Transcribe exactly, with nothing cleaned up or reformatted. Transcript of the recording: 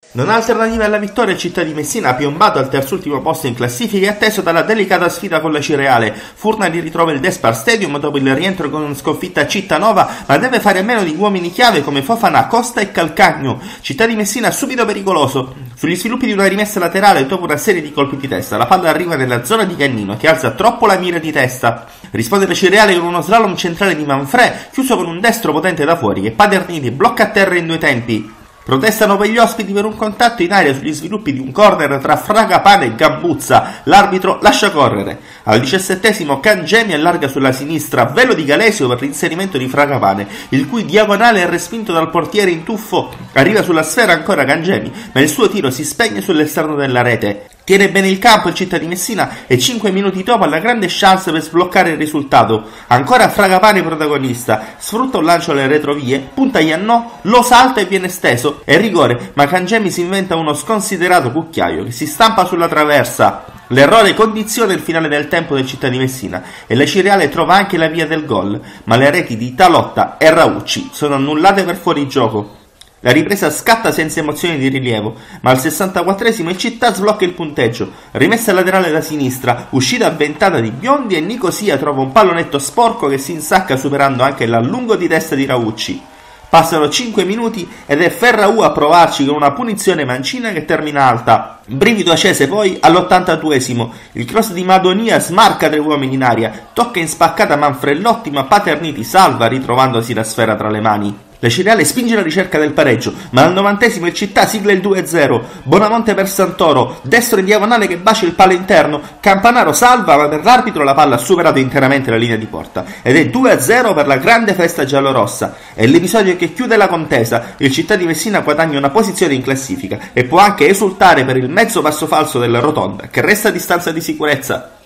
Non ha alternativa alla vittoria, il Città di Messina, piombato al terzultimo posto in classifica e atteso dalla delicata sfida con la Cireale. Furnari ritrova il Despar Stadium dopo il rientro con sconfitta a Cittanova, ma deve fare a meno di uomini chiave come Fofana, Costa e Calcagno. Città di Messina subito pericoloso. Sugli sviluppi di una rimessa laterale dopo una serie di colpi di testa, la palla arriva nella zona di Cannino che alza troppo la mira di testa. Risponde la Cireale con uno slalom centrale di Manfrè, chiuso con un destro potente da fuori che Paterniti blocca a terra in due tempi. Protestano per gli ospiti per un contatto in aria sugli sviluppi di un corner tra Fragapane e Gambuzza. L'arbitro lascia correre. Al diciassettesimo Cangemi allarga sulla sinistra, velo di Galesio per l'inserimento di Fragapane, il cui diagonale è respinto dal portiere in tuffo. Arriva sulla sfera ancora Cangemi, ma il suo tiro si spegne sull'esterno della rete. Tiene bene il campo il Città di Messina e cinque minuti dopo ha la grande chance per sbloccare il risultato. Ancora Fragapane protagonista, sfrutta un lancio alle retrovie, punta Iannò, lo salta e viene steso. È rigore, ma Cangemi si inventa uno sconsiderato cucchiaio che si stampa sulla traversa. L'errore condiziona il finale del tempo del Città di Messina e la Cireale trova anche la via del gol, ma le reti di Talotta e Raucci sono annullate per fuorigioco. La ripresa scatta senza emozioni di rilievo, ma al sessantaquattresimo il Città sblocca il punteggio. Rimessa laterale da sinistra, uscita avventata di Biondi e Nicosia trova un pallonetto sporco che si insacca superando anche l'allungo di testa di Raucci. Passano cinque minuti ed è Ferraù a provarci con una punizione mancina che termina alta. Brivido accese poi all'ottantaduesimo. Il cross di Madonia smarca tre uomini in aria, tocca in spaccata Manfrellotti ma Paterniti salva ritrovandosi la sfera tra le mani. La Cireale spinge la ricerca del pareggio, ma al novantesimo il Città sigla il due a zero. Bonamonte per Santoro, destro in diagonale che bacia il palo interno. Campanaro salva, ma per l'arbitro la palla ha superato interamente la linea di porta. Ed è due a zero per la grande festa giallorossa. È l'episodio che chiude la contesa. Il Città di Messina guadagna una posizione in classifica e può anche esultare per il mezzo passo falso della Rotonda, che resta a distanza di sicurezza.